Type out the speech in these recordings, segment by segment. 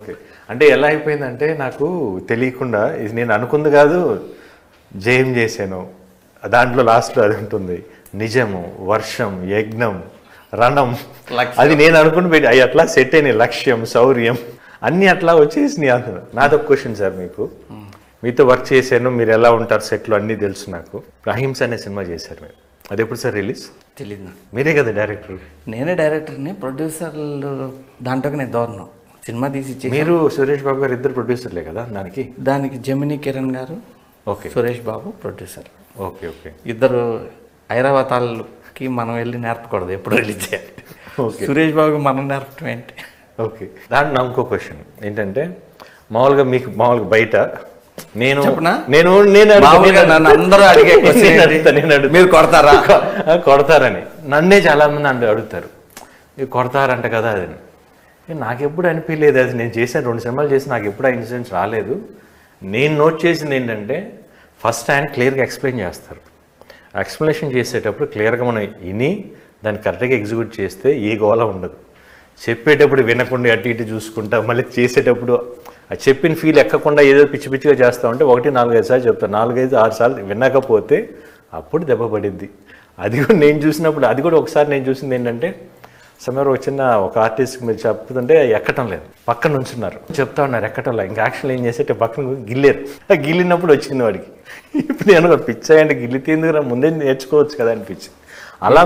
Okay. అంటే ఎలా అయిపోయిందంటే నాకు తెలియకుండా ఇది నేను అనుకుంది కాదు, జయం చేశాను. దాంట్లో లాస్ట్లో అది ఉంటుంది, నిజము, వర్షం, యజ్ఞం, రణం, అది నేను అనుకుని పెట్టి అవి అట్లా సెట్ అయినాయి. లక్ష్యం, శౌర్యం అన్నీ అట్లా వచ్చేసినాయి. అంటున్నా నాదొక క్వశ్చన్ సార్, మీతో వర్క్ చేశాను, మీరు ఎలా ఉంటారు సెట్లో అన్నీ తెలుసు నాకు. అహింస అనే సినిమా చేశారు మీరు, అది ఎప్పుడు సార్ రిలీజ్? తెలియదు నాకు. మీరే కదా డైరెక్టర్? నేనే డైరెక్టర్ని, ప్రొడ్యూసర్లు దాంట్లోకి నేను దూరను. సినిమా తీసి మీరు సురేష్ బాబు గారు ఇద్దరు ప్రొడ్యూసర్లే కదా దానికి జమినీ కిరణ్ గారు, okay, Suresh Babu producer. Okay okay. ఇద్దరు ఐరావతాలకి మనం వెళ్ళి నేర్పకూడదు, ఎప్పుడు రిలీజ్ చేయాలి. సురేష్ బాబుకి మనం నేర్పటం ఏంటి? ఓకే. దాంట్లో నా ఇంకో క్వశ్చన్ ఏంటంటే, మామూలుగా మీకు మామూలుగా బయట నేను అందరూ అడిగే మీరు కొడతారా కొడతారని నన్నే చాలా మంది అడుగుతారు, మీరు కొడతారంట కదా అని. నాకు ఎప్పుడు అనిపించలేదు, అది నేను చేశాను 2 సినిమాలు చేసి నాకు ఎప్పుడు ఆ ఇన్సిడెంట్స్ రాలేదు. నేను నోట్ చేసింది ఏంటంటే, ఫస్ట్ ఆయన క్లియర్గా ఎక్స్ప్లెయిన్ చేస్తారు. ఎక్స్ప్లెనేషన్ చేసేటప్పుడు క్లియర్గా మనం విని దాన్ని కరెక్ట్గా ఎగ్జిక్యూట్ చేస్తే ఏ గోళ ఉండదు. చెప్పేటప్పుడు వినకుండా అటు ఇటు చూసుకుంటా, మళ్ళీ చేసేటప్పుడు ఆ చెప్పిన ఫీల్ ఎక్కకుండా ఏదో పిచ్చి పిచ్చిగా చేస్తామంటే 1, 4, 5 సార్లు చెప్తాను, 4, 5, 6 సార్లు వినకపోతే అప్పుడు దెబ్బ పడిద్ది. అది కూడా నేను చూసినప్పుడు, అది కూడా ఒకసారి నేను చూసింది ఏంటంటే, సమయంలో ఒక ఆర్టిస్ట్కి మీరు చెప్తుంటే ఎక్కటం లేదు, పక్కన ఉంచున్నారు, చెప్తా ఉన్నారు ఎక్కటంలో, ఇంకా యాక్షన్ ఏం చేసేట పక్కన గిల్లేరు. గిల్లినప్పుడు వచ్చింది వాడికి. ఇప్పుడు నేను పిచ్చాయంటే గిల్లితే ఎందుకు, ముందే నేర్చుకోవచ్చు కదా అనిపించింది. అలా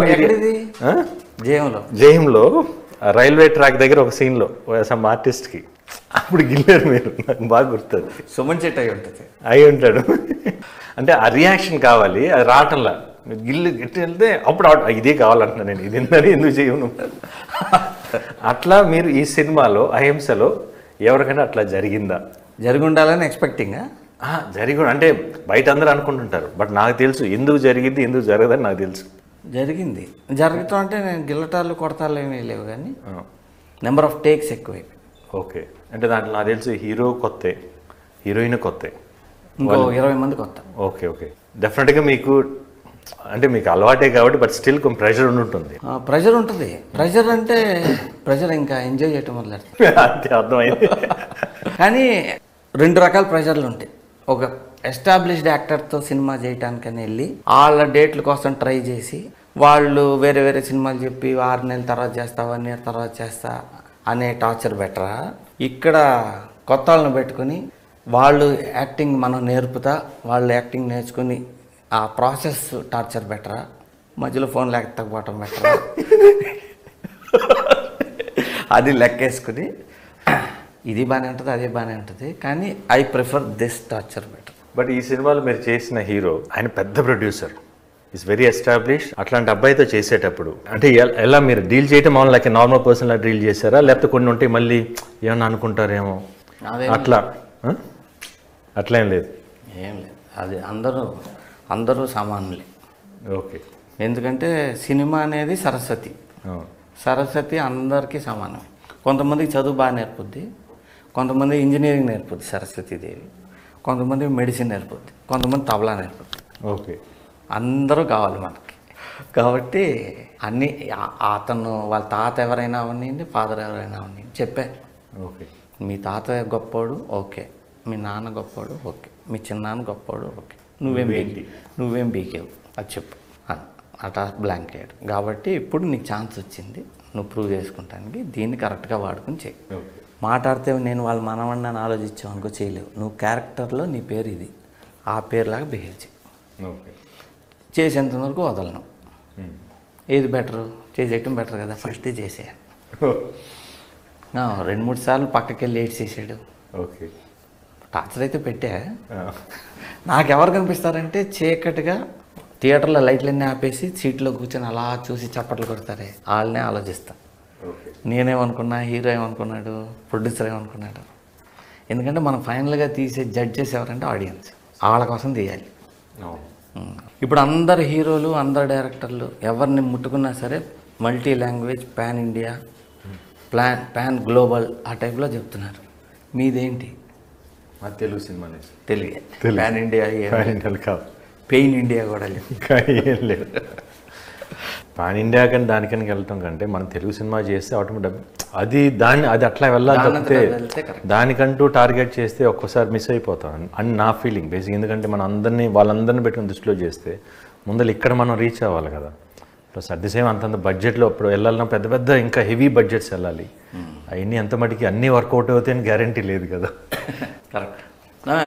జయంలో రైల్వే ట్రాక్ దగ్గర ఒక సీన్లో సమ్ ఆర్టిస్ట్కి అప్పుడు గిల్లారు మీరు, నాకు బాగా గుర్తుంది. సుమన్ చెట్ అయి ఉంటాడు. అంటే ఆ రియాక్షన్ కావాలి, అది రావటంలా. గిల్లు గట్టి వెళ్తే అప్పుడు ఇదే కావాలంటున్నా నేను, ఇది ఎందుకు చేయను. అట్లా మీరు ఈ సినిమాలో అహింసలో ఎవరికైనా అట్లా జరిగిందా? జరిగి ఉండాలని ఎక్స్పెక్టింగ్ జరిగి అంటే బయట అందరూ అనుకుంటుంటారు, బట్ నాకు తెలుసు ఎందుకు జరిగింది, ఎందుకు జరగదని నాకు తెలుసు. జరిగింది. జరుగుతాం అంటే నేను గిల్లటాలు కొడతాలు ఏమీ లేవు, కానీ నెంబర్ ఆఫ్ టేక్స్ ఎక్కువైపోయి. ఓకే. అంటే దాంట్లో నాకు తెలుసు హీరో కొత్త, హీరోయిన్ కొత్త, ఇంకో 20 మంది కొత్త. Okay okay. డెఫినెట్గా మీకు అంటే మీకు అలవాటే కాబట్టి, బట్ స్టిల్ కొంచెం ప్రెషర్ ఉంటుంది. ప్రెషర్ ఉంటుంది. ప్రెషర్ అంటే ప్రెషర్ ఇంకా ఎంజాయ్ చేయటం వల్ల అంతే, అర్థమైంది. కానీ 2 రకాల ప్రెషర్లు ఉంటాయి. ఒక ఎస్టాబ్లిష్డ్ యాక్టర్తో సినిమా చేయటానికని వెళ్ళి వాళ్ళ డేట్ల కోసం ట్రై చేసి, వాళ్ళు వేరే వేరే సినిమాలు చెప్పి 6 నెలల తర్వాత చేస్తా, 1 ఇయర్ తర్వాత చేస్తా అనే టార్చర్ బెటరా, ఇక్కడ కొత్త వాళ్ళని పెట్టుకుని వాళ్ళు యాక్టింగ్ మనం నేర్పుతా, వాళ్ళు యాక్టింగ్ నేర్చుకుని ఆ ప్రాసెస్ టార్చర్ బెటరా, మధ్యలో ఫోన్ లేకపోవటం బెటరా, అది లెక్కేసుకుని ఇది బాగానే ఉంటుంది, అదే బాగానే ఉంటుంది, కానీ I prefer this torture better. But ఈ సినిమాలో మీరు చేసిన హీరో ఆయన పెద్ద ప్రొడ్యూసర్, ఈస్ వెరీ ఎస్టాబ్లిష్. అట్లాంటి అబ్బాయితో చేసేటప్పుడు అంటే ఎలా మీరు డీల్ చేయటం, మామూలు లైక్ నార్మల్ పర్సన్ లా డీల్ చేశారా, లేకపోతే కొన్ని ఉంటే మళ్ళీ ఏమన్నా అనుకుంటారేమో అట్లా? అట్లా ఏం లేదు. అది అందరూ సమానులే. ఓకే. ఎందుకంటే సినిమా అనేది సరస్వతి అందరికీ సమానమే. కొంతమందికి చదువు బాగా నేర్పుద్ది, కొంతమంది ఇంజనీరింగ్ నేర్పుద్ది సరస్వతీదేవి, కొంతమంది మెడిసిన్ నేర్పుద్ది, కొంతమంది తబలా నేర్పుద్ది. ఓకే. అందరూ కావాలి మనకి. కాబట్టి అన్నీ అతను వాళ్ళ తాత ఎవరైనా అవనివ్వండి, ఫాదర్ ఎవరైనా అవనివ్వండి చెప్పా. ఓకే. మీ తాత గొప్పోడు, ఓకే, మీ నాన్న గొప్పోడు, ఓకే, మీ చిన్నాన్న గొప్పోడు, ఓకే, నువ్వేం బీకేవు అది చెప్పు అటా బ్లాంక్ అయ్యాడు. కాబట్టి ఇప్పుడు నీకు ఛాన్స్ వచ్చింది, నువ్వు ప్రూవ్ చేసుకుంటానికి దీన్ని కరెక్ట్గా వాడుకుని చేయి. మాట్లాడితే నేను వాళ్ళ మనవడిని అని ఆలోచించావు అనుకో, చేయలేవు. నువ్వు క్యారెక్టర్లో నీ పేరు ఇది, ఆ పేరులాగా బిహేవ్ చేయి. చేసేంత వరకు వదలను. ఏది బెటరు, చేసేయటం బెటర్ కదా, ఫస్ట్ చేసేయాలి. 2-3 సార్లు పక్కకి వెళ్ళి చేసాడు. ఓకే. టార్చర్ అయితే పెట్టా. నాకెవరు కనిపిస్తారంటే చీకటిగా థియేటర్లో లైట్లన్నీ ఆపేసి సీట్లో కూర్చొని అలా చూసి చప్పట్లు కొడతారే, వాళ్ళనే ఆలోచిస్తా. నేనేమనుకున్నా, హీరో ఏమనుకున్నాడు, ప్రొడ్యూసర్ ఏమనుకున్నాడు. ఎందుకంటే మనం ఫైనల్గా తీసే జడ్జెస్ ఎవరంటే ఆడియన్స్, వాళ్ళ కోసం తీయాలి. ఇప్పుడు అందరు హీరోలు, అందరు డైరెక్టర్లు ఎవరిని ముట్టుకున్నా సరే multi language, pan India, pan global ఆ టైప్లో చెప్తున్నారు. మీదేంటి? మా తెలుగు సినిమా, తెలుగే. పాన్ ఇండియా కాదు, పెయిన్ ఇండియా కూడా లేదు. ఏం లేదు. పాన్ ఇండియా కానీ దానికని వెళ్ళటం కంటే మనం తెలుగు సినిమా చేస్తే అది అట్లా వెళ్ళాలి తప్పితే వెళ్తే correct. దానికంటూ టార్గెట్ చేస్తే ఒక్కోసారి మిస్ అయిపోతాం అని నా ఫీలింగ్ బేసిక్. ఎందుకంటే మనం వాళ్ళందరినీ పెట్టుకుని దృష్టిలో చేస్తే ముందర ఇక్కడ మనం రీచ్ అవ్వాలి కదా. ప్లస్ అట్ ది సేమ్ అంతంత బడ్జెట్లో ఇప్పుడు వెళ్ళాలన్నా పెద్ద పెద్ద ఇంకా హెవీ బడ్జెట్స్ వెళ్ళాలి. అవన్నీ ఎంత మటుకి అన్నీ వర్కౌట్ అవుతాయని గ్యారంటీ లేదు కదా.